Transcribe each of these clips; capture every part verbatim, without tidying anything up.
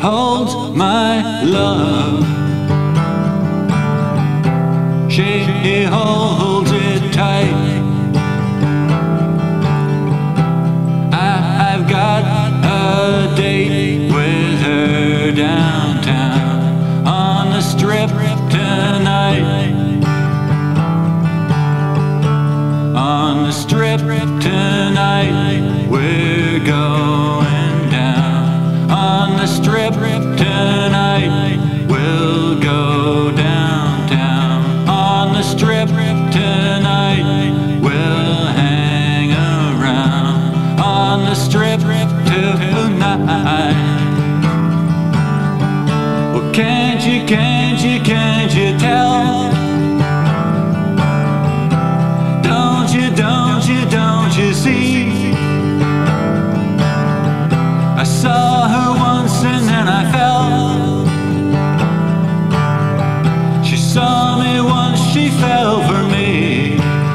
holds my love. She holds it tight. I've got a date with her downtown on the Strip tonight. On the Strip tonight, we're going down. On the Strip tonight, we'll go downtown. On the Strip tonight, we'll hang around. On the Strip tonight. Well, can't you, can't you, can't you tell? Don't you, don't you, don't you see? I saw her once and then I fell. She saw me once, she fell for me.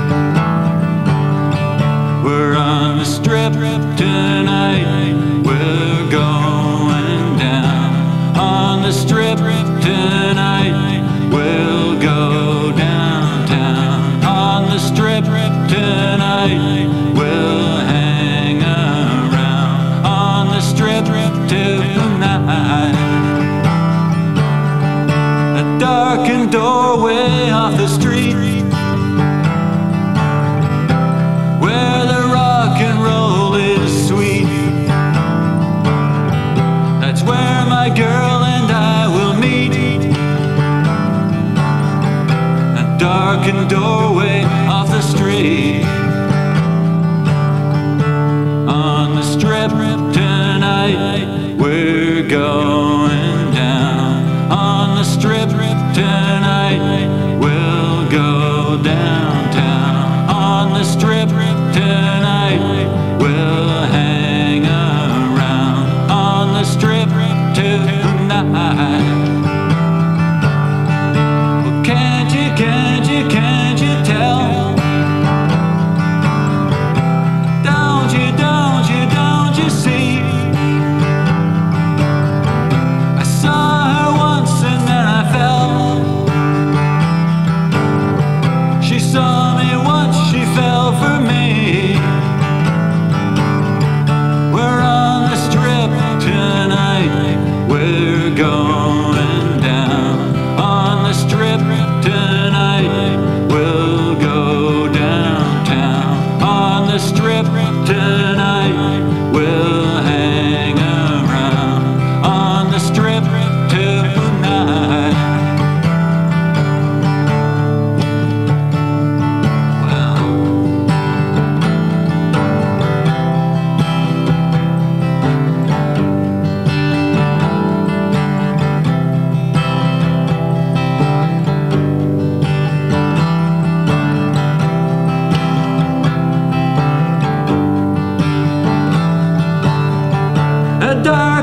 We're on the Strip tonight, we're going down. On the Strip tonight, we'll go downtown. On the Strip tonight, we'll hang around. On the Strip tonight. A darkened doorway off the street, where the rock and roll is sweet. That's where my girl and I will meet. A darkened doorway off the street. On the Strip tonight, we're going down. On the Strip tonight, we'll go downtown. On the Strip tonight, we'll hang around. On the Strip tonight. Well, can't you, can't you, can't you tell? Don't you, don't you, don't you see? I saw her once and then I fell. She saw me once, she fell for me. We're on the Strip tonight, we're going down. On the Strip tonight, we'll go downtown. On the Strip tonight, we'll hang around. On the Strip tonight. Well, a dark